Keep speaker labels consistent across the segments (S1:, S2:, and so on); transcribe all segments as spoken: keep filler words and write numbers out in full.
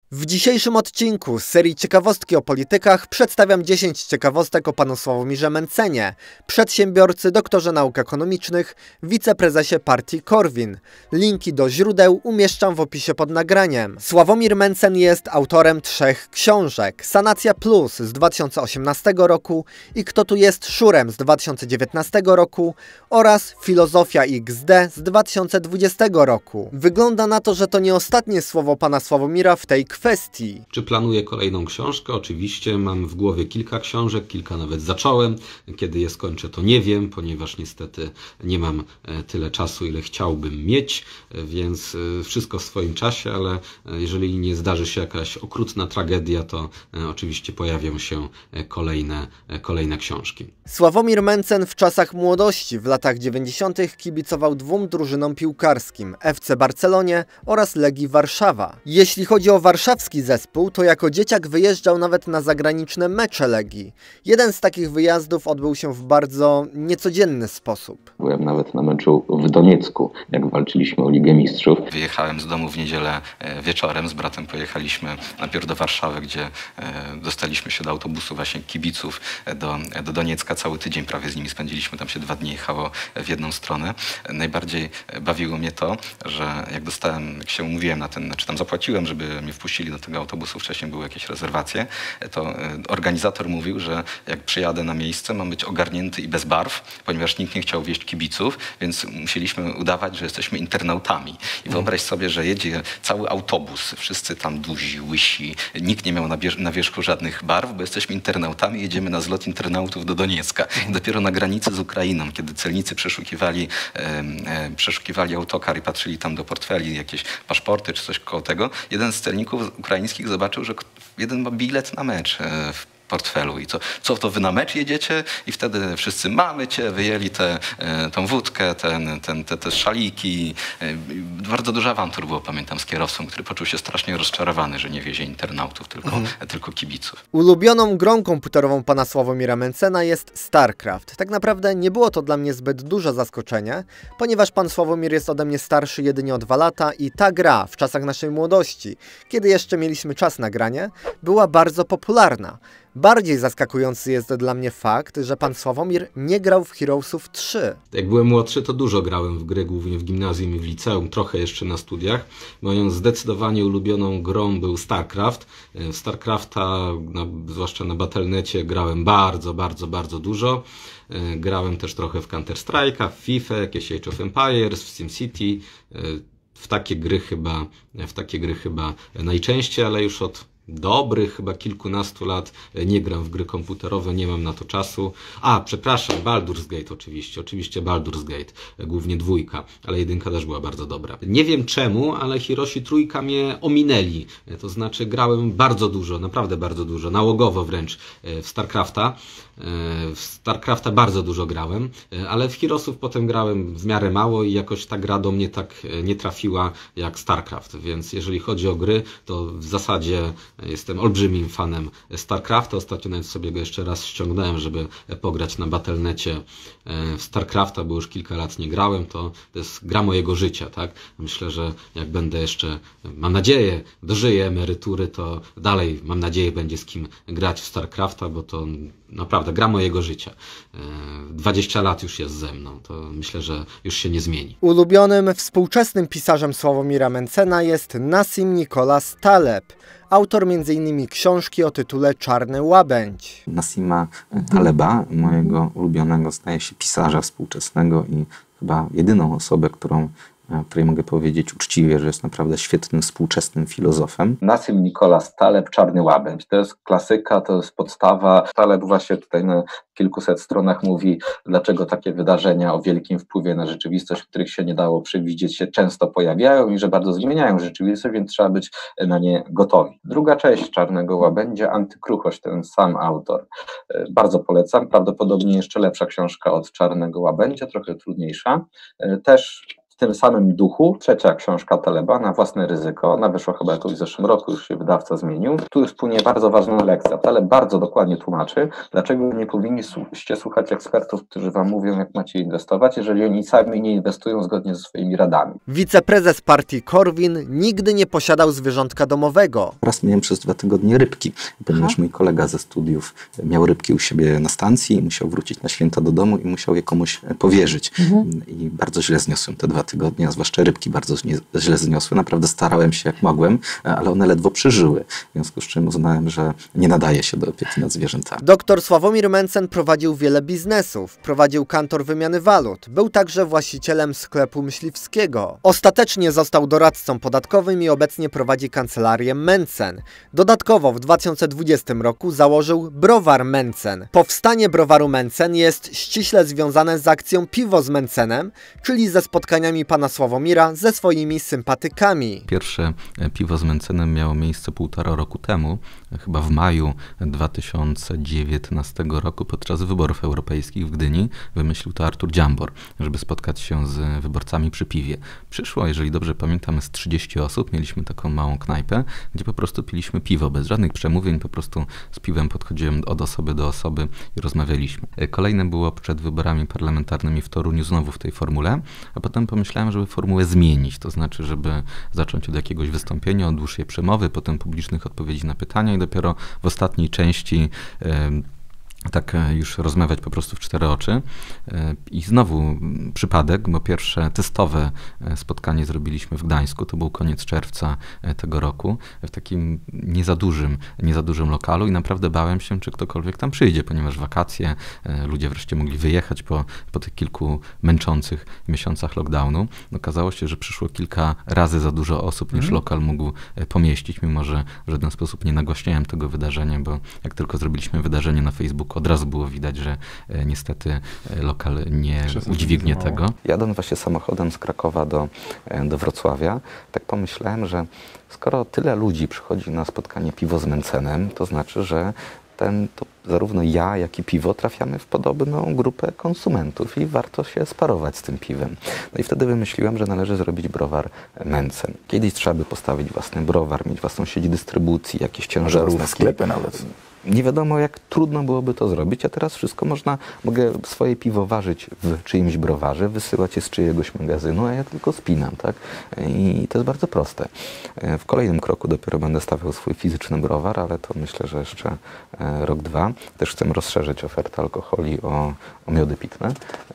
S1: W dzisiejszym odcinku z serii Ciekawostki o politykach przedstawiam dziesięć ciekawostek o panu Sławomirze Mentzenie, przedsiębiorcy, doktorze nauk ekonomicznych, wiceprezesie partii Korwin. Linki do źródeł umieszczam w opisie pod nagraniem. Sławomir Mentzen jest autorem trzech książek: Sanacja Plus z dwa tysiące osiemnastego roku i Kto tu jest Szurem z dwa tysiące dziewiętnastego roku oraz Filozofia iks de z dwa tysiące dwudziestego roku. Wygląda na to, że to nie ostatnie słowo pana Sławomira w tej kwestii. Kwestii.
S2: Czy planuję kolejną książkę? Oczywiście mam w głowie kilka książek, kilka nawet zacząłem. Kiedy je skończę, to nie wiem, ponieważ niestety nie mam tyle czasu, ile chciałbym mieć, więc wszystko w swoim czasie, ale jeżeli nie zdarzy się jakaś okrutna tragedia, to oczywiście pojawią się kolejne, kolejne książki.
S1: Sławomir Mentzen w czasach młodości w latach dziewięćdziesiątych kibicował dwóm drużynom piłkarskim: F C Barcelonie oraz Legii Warszawa. Jeśli chodzi o warszawski zespół, to jako dzieciak wyjeżdżał nawet na zagraniczne mecze Legii. Jeden z takich wyjazdów odbył się w bardzo niecodzienny sposób.
S3: Byłem nawet na meczu w Doniecku, jak walczyliśmy o Ligę Mistrzów.
S4: Wyjechałem z domu w niedzielę wieczorem, z bratem pojechaliśmy najpierw do Warszawy, gdzie dostaliśmy się do autobusu właśnie kibiców do, do Doniecka. Cały tydzień prawie z nimi spędziliśmy, tam się dwa dni jechało w jedną stronę. Najbardziej bawiło mnie to, że jak dostałem, jak się umówiłem na ten, czy tam zapłaciłem, żeby mnie wpuścili do tego autobusu, wcześniej były jakieś rezerwacje, to organizator mówił, że jak przyjadę na miejsce, mam być ogarnięty i bez barw, ponieważ nikt nie chciał wieźć kibiców, więc musieliśmy udawać, że jesteśmy internautami. I wyobraź sobie, że jedzie cały autobus, wszyscy tam duzi, łysi, nikt nie miał na, na wierzchu żadnych barw, bo jesteśmy internautami, jedziemy na zlot internautów do Doniecka. I dopiero na granicy z Ukrainą, kiedy celnicy przeszukiwali, e, e, przeszukiwali autokar i patrzyli tam do portfeli, jakieś paszporty czy coś koło tego, jeden z celników ukraińskich zobaczył, że jeden ma bilet na mecz e, w portfelu i co, co to wy na mecz jedziecie? I wtedy wszyscy mamy cię, wyjęli tę tą wódkę, ten, ten, te, te szaliki. Bardzo dużo awantur było, pamiętam, z kierowcą, który poczuł się strasznie rozczarowany, że nie wiezie internautów, tylko, mhm. tylko kibiców.
S1: Ulubioną grą komputerową pana Sławomira Mentzena jest StarCraft. Tak naprawdę nie było to dla mnie zbyt duże zaskoczenie, ponieważ pan Sławomir jest ode mnie starszy jedynie o dwa lata i ta gra w czasach naszej młodości, kiedy jeszcze mieliśmy czas na granie, była bardzo popularna. Bardziej zaskakujący jest dla mnie fakt, że pan Sławomir nie grał w Heroesów trzy.
S2: Jak byłem młodszy, to dużo grałem w gry, głównie w gimnazjum i w liceum, trochę jeszcze na studiach. Moją zdecydowanie ulubioną grą był StarCraft. W StarCrafta, na, zwłaszcza na Battle.necie, grałem bardzo, bardzo, bardzo dużo. Grałem też trochę w Counter-Strike'a, w FIFA, jakieś Age of Empires, w SimCity. W takie gry chyba, w takie gry chyba najczęściej, ale już od dobrych chyba kilkunastu lat nie gram w gry komputerowe, nie mam na to czasu. A, przepraszam, Baldur's Gate oczywiście, oczywiście Baldur's Gate, głównie dwójka, ale jedynka też była bardzo dobra. Nie wiem czemu, ale Hiroshi trójka mnie ominęli, to znaczy grałem bardzo dużo, naprawdę bardzo dużo, nałogowo wręcz w StarCrafta. W StarCrafta bardzo dużo grałem, ale w Heroesów potem grałem w miarę mało i jakoś ta gra do mnie tak nie trafiła jak StarCraft, więc jeżeli chodzi o gry, to w zasadzie jestem olbrzymim fanem StarCrafta. Ostatnio nawet sobie go jeszcze raz ściągnąłem, żeby pograć na Battle.necie w StarCrafta, bo już kilka lat nie grałem. To, to jest gra mojego życia, tak? Myślę, że jak będę jeszcze, mam nadzieję, dożyję emerytury, to dalej, mam nadzieję, będzie z kim grać w StarCrafta, bo to naprawdę gra mojego życia. dwadzieścia lat już jest ze mną, to myślę, że już się nie zmieni.
S1: Ulubionym współczesnym pisarzem Sławomira Mentzena jest Nassim Nicholas Taleb, autor między innymi książki o tytule Czarny Łabędź.
S3: Nassima Taleba, mojego ulubionego, staje się pisarza współczesnego i chyba jedyną osobę, którą której mogę powiedzieć uczciwie, że jest naprawdę świetnym, współczesnym filozofem. Nassim Nicholas Taleb, Czarny Łabędź. To jest klasyka, to jest podstawa. Taleb właśnie tutaj na kilkuset stronach mówi, dlaczego takie wydarzenia o wielkim wpływie na rzeczywistość, których się nie dało przewidzieć, się często pojawiają i że bardzo zmieniają rzeczywistość, więc trzeba być na nie gotowi. Druga część Czarnego Łabędzia, Antykruchość, ten sam autor. Bardzo polecam, prawdopodobnie jeszcze lepsza książka od Czarnego Łabędzia, trochę trudniejsza. Też tym samym duchu trzecia książka Taleba, Na własne ryzyko. Ona wyszła chyba jakoś w zeszłym roku, już się wydawca zmienił. Tu już płynie bardzo ważna lekcja. Taleb bardzo dokładnie tłumaczy, dlaczego nie powinniście słuchać ekspertów, którzy wam mówią, jak macie inwestować, jeżeli oni sami nie inwestują zgodnie ze swoimi radami.
S1: Wiceprezes partii Korwin nigdy nie posiadał zwierzątka domowego.
S3: Raz miałem przez dwa tygodnie rybki, ponieważ mój kolega ze studiów miał rybki u siebie na stacji i musiał wrócić na święta do domu i musiał je komuś powierzyć. Mhm. I bardzo źle zniosłem te dwa tygodnie, a zwłaszcza rybki bardzo źle zniosły. Naprawdę starałem się jak mogłem, ale one ledwo przeżyły. W związku z czym uznałem, że nie nadaje się do opieki nad zwierzętami.
S1: Doktor Sławomir Mencen prowadził wiele biznesów. Prowadził kantor wymiany walut. Był także właścicielem sklepu myśliwskiego. Ostatecznie został doradcą podatkowym i obecnie prowadzi kancelarię Mencen. Dodatkowo w dwa tysiące dwudziestym roku założył browar Mencen. Powstanie browaru Mencen jest ściśle związane z akcją Piwo z Mencenem, czyli ze spotkaniami pana Sławomira ze swoimi sympatykami.
S2: Pierwsze piwo z Mencenem miało miejsce półtora roku temu, chyba w maju dwa tysiące dziewiętnastego roku podczas wyborów europejskich w Gdyni. Wymyślił to Artur Dziambor, żeby spotkać się z wyborcami przy piwie. Przyszło, jeżeli dobrze pamiętam, z trzydziestu osób. Mieliśmy taką małą knajpę, gdzie po prostu piliśmy piwo, bez żadnych przemówień, po prostu z piwem podchodziłem od osoby do osoby i rozmawialiśmy. Kolejne było przed wyborami parlamentarnymi w Toruniu, znowu w tej formule, a potem pomyślałem, żeby formułę zmienić, to znaczy, żeby zacząć od jakiegoś wystąpienia, od dłuższej przemowy, potem publicznych odpowiedzi na pytania i dopiero w ostatniej części yy, tak już rozmawiać po prostu w cztery oczy. I znowu przypadek, bo pierwsze testowe spotkanie zrobiliśmy w Gdańsku, to był koniec czerwca tego roku, w takim nie za dużym, nie za dużym lokalu i naprawdę bałem się, czy ktokolwiek tam przyjdzie, ponieważ wakacje, ludzie wreszcie mogli wyjechać po, po tych kilku męczących miesiącach lockdownu. Okazało się, że przyszło kilka razy za dużo osób, niż mm. lokal mógł pomieścić, mimo że w żaden sposób nie nagłaśniałem tego wydarzenia, bo jak tylko zrobiliśmy wydarzenie na Facebooku, od razu było widać, że e, niestety e, lokal nie udźwignie tego.
S3: Jadąc właśnie samochodem z Krakowa do, e, do Wrocławia, tak pomyślałem, że skoro tyle ludzi przychodzi na spotkanie Piwo z Mencenem, to znaczy, że ten, to zarówno ja, jak i piwo trafiamy w podobną grupę konsumentów i warto się sparować z tym piwem. No i wtedy wymyśliłem, że należy zrobić browar Mencen. Kiedyś trzeba by postawić własny browar, mieć własną sieć dystrybucji, jakieś ciężarówki.
S5: Sklepy nawet.
S3: Nie wiadomo, jak trudno byłoby to zrobić, a teraz wszystko można, mogę swoje piwo ważyć w czyimś browarze, wysyłać je z czyjegoś magazynu, a ja tylko spinam, tak? I to jest bardzo proste. W kolejnym kroku dopiero będę stawiał swój fizyczny browar, ale to myślę, że jeszcze rok, dwa. Też chcę rozszerzyć ofertę alkoholi o, o miody pitne,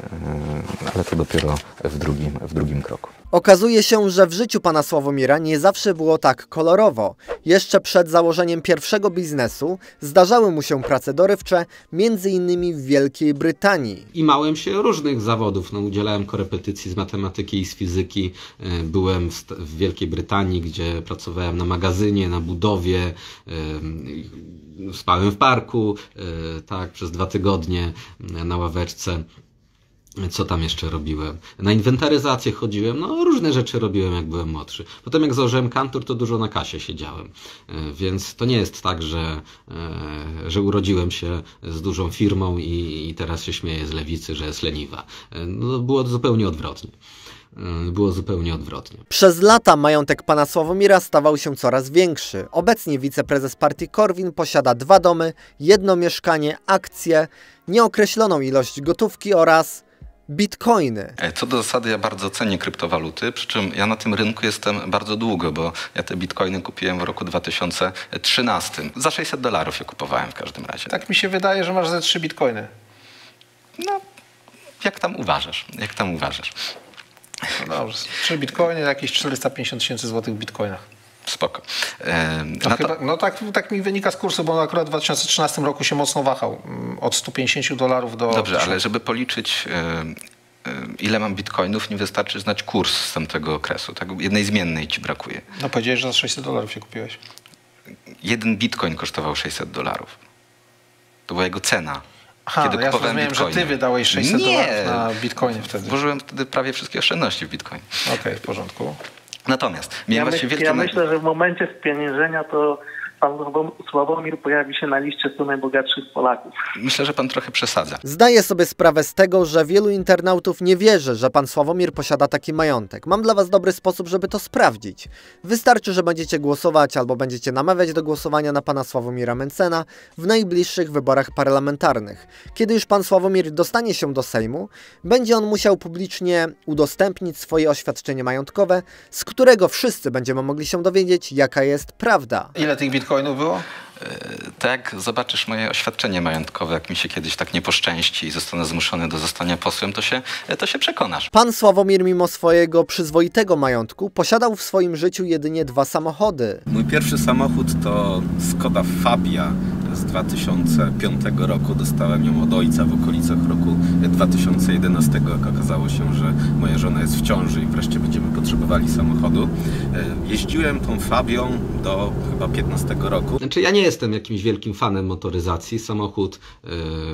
S3: ale to dopiero w drugim, w drugim kroku.
S1: Okazuje się, że w życiu pana Sławomira nie zawsze było tak kolorowo. Jeszcze przed założeniem pierwszego biznesu zdarzały mu się prace dorywcze, między innymi w Wielkiej Brytanii.
S2: I małem się różnych zawodów. No, udzielałem korepetycji z matematyki i z fizyki. Byłem w, w Wielkiej Brytanii, gdzie pracowałem na magazynie, na budowie. Spałem w parku, tak, przez dwa tygodnie na ławeczce. Co tam jeszcze robiłem? Na inwentaryzację chodziłem, no różne rzeczy robiłem, jak byłem młodszy. Potem jak założyłem kantor, to dużo na kasie siedziałem. Więc to nie jest tak, że, że urodziłem się z dużą firmą i, i teraz się śmieję z lewicy, że jest leniwa. No, było zupełnie odwrotnie. Było zupełnie odwrotnie.
S1: Przez lata majątek pana Sławomira stawał się coraz większy. Obecnie wiceprezes partii Korwin posiada dwa domy, jedno mieszkanie, akcje, nieokreśloną ilość gotówki oraz bitcoiny.
S4: Co do zasady ja bardzo cenię kryptowaluty, przy czym ja na tym rynku jestem bardzo długo, bo ja te bitcoiny kupiłem w roku dwa tysiące trzynastym. Za sześćset dolarów je kupowałem w każdym razie.
S5: Tak mi się wydaje, że masz ze trzy bitcoiny.
S4: No, jak tam uważasz? Jak tam uważasz?
S5: No dobrze, trzy bitcoiny, jakieś czterysta pięćdziesiąt tysięcy złotych w bitcoinach.
S4: Spoko.
S5: No, chyba, no tak, tak mi wynika z kursu, bo on akurat w dwa tysiące trzynastym roku się mocno wahał. Od stu pięćdziesięciu dolarów do...
S4: Dobrze, ale żeby policzyć, ile mam bitcoinów, nie wystarczy znać kurs z tamtego okresu. Tak? Jednej zmiennej ci brakuje.
S5: No powiedziałeś, że za sześćset dolarów się kupiłeś.
S4: Jeden bitcoin kosztował sześćset dolarów. To była jego cena.
S5: Aha,
S4: kiedy
S5: no ja
S4: kupowałem
S5: zrozumiałem,
S4: bitcoiny.
S5: że ty wydałeś sześćset
S4: Nie.
S5: dolarów na bitcoinie wtedy.
S4: Włożyłem wtedy prawie wszystkie oszczędności w bitcoin.
S5: Okej, okay, w porządku.
S4: Natomiast miałem
S6: ja,
S4: właśnie
S6: myśl,
S4: wielkie...
S6: ja myślę, że w momencie spieniężenia to pan Sławomir pojawi się na liście stu najbogatszych Polaków?
S4: Myślę, że pan trochę przesadza.
S1: Zdaję sobie sprawę z tego, że wielu internautów nie wierzy, że pan Sławomir posiada taki majątek. Mam dla was dobry sposób, żeby to sprawdzić. Wystarczy, że będziecie głosować albo będziecie namawiać do głosowania na pana Sławomira Mentzena w najbliższych wyborach parlamentarnych. Kiedy już pan Sławomir dostanie się do Sejmu, będzie on musiał publicznie udostępnić swoje oświadczenie majątkowe, z którego wszyscy będziemy mogli się dowiedzieć, jaka jest prawda.
S5: Ile tych bitcoinów było?
S4: Tak, zobaczysz moje oświadczenie majątkowe, jak mi się kiedyś tak nie poszczęści i zostanę zmuszony do zostania posłem, to się, to się przekonasz.
S1: Pan Sławomir mimo swojego przyzwoitego majątku posiadał w swoim życiu jedynie dwa samochody.
S2: Mój pierwszy samochód to Skoda Fabia z dwa tysiące piątego roku. Dostałem ją od ojca w okolicach roku dwa tysiące jedenastego, jak okazało się, że moja żona jest w ciąży i wreszcie będziemy potrzebowali samochodu. Jeździłem tą Fabią do chyba piętnastego roku. Znaczy ja nie jestem jakimś wielkim fanem motoryzacji. Samochód yy,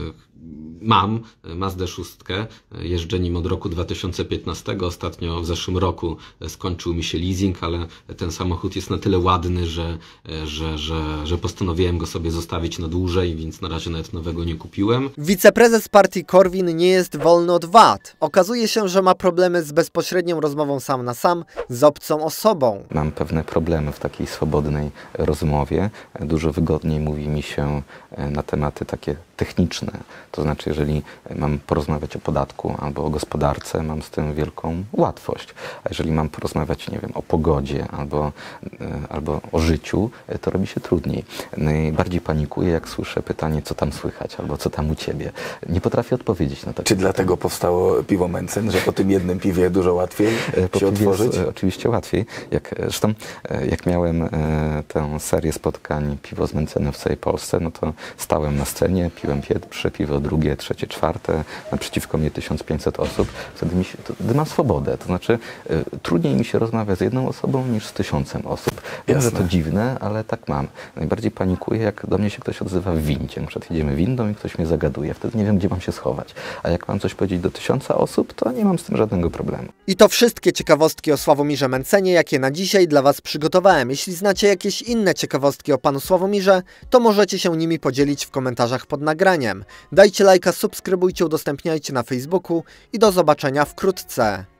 S2: mam, Mazdę szóstkę, jeżdżę nim od roku dwa tysiące piętnastego. Ostatnio w zeszłym roku skończył mi się leasing, ale ten samochód jest na tyle ładny, że, że, że, że postanowiłem go sobie zostawić na dłużej, więc na razie nawet nowego nie kupiłem.
S1: Wiceprezes partii Korwin nie jest wolny od wad. Okazuje się, że ma problemy z bezpośrednią rozmową sam na sam z obcą osobą.
S3: Mam pewne problemy w takiej swobodnej rozmowie. Dużo wygodniej mówi mi się na tematy takie techniczne. To znaczy, jeżeli mam porozmawiać o podatku albo o gospodarce, mam z tym wielką łatwość. A jeżeli mam porozmawiać, nie wiem, o pogodzie albo, albo o życiu, to robi się trudniej. Najbardziej panikuję, jak słyszę pytanie, co tam słychać albo co tam u ciebie. Nie potrafię odpowiedzieć na to.
S7: Czy dlatego powstało piwo Mentzen, że po tym jednym piwie dużo łatwiej
S3: po
S7: się otworzyć?
S3: Jest, oczywiście łatwiej. Jak, zresztą jak miałem tę serię spotkań Piwo z Mentzenem w całej Polsce, no to stałem na scenie, piłem pierwsze piwo, drugie, trzecie, czwarte, naprzeciwko mnie tysiąc pięćset osób. Wtedy mi się, to, gdy mam swobodę, to znaczy y, trudniej mi się rozmawia z jedną osobą niż z tysiącem osób. Wiem, że to dziwne, ale tak mam. Najbardziej panikuję, jak do mnie się ktoś odzywa w windzie. Na przykład jedziemy windą i ktoś mnie zagaduje. Wtedy nie wiem, gdzie mam się schować. A jak mam coś powiedzieć do tysiąca osób, to nie mam z tym żadnego problemu.
S1: I to wszystkie ciekawostki o Sławomirze Mentzenie, jakie na dzisiaj dla was przygotowałem. Jeśli znacie jakieś inne ciekawostki o panu Sławomirze, to możecie się nimi podzielić w komentarzach pod nagraniem. Dajcie lajka, subskrybujcie, udostępniajcie na Facebooku i do zobaczenia wkrótce.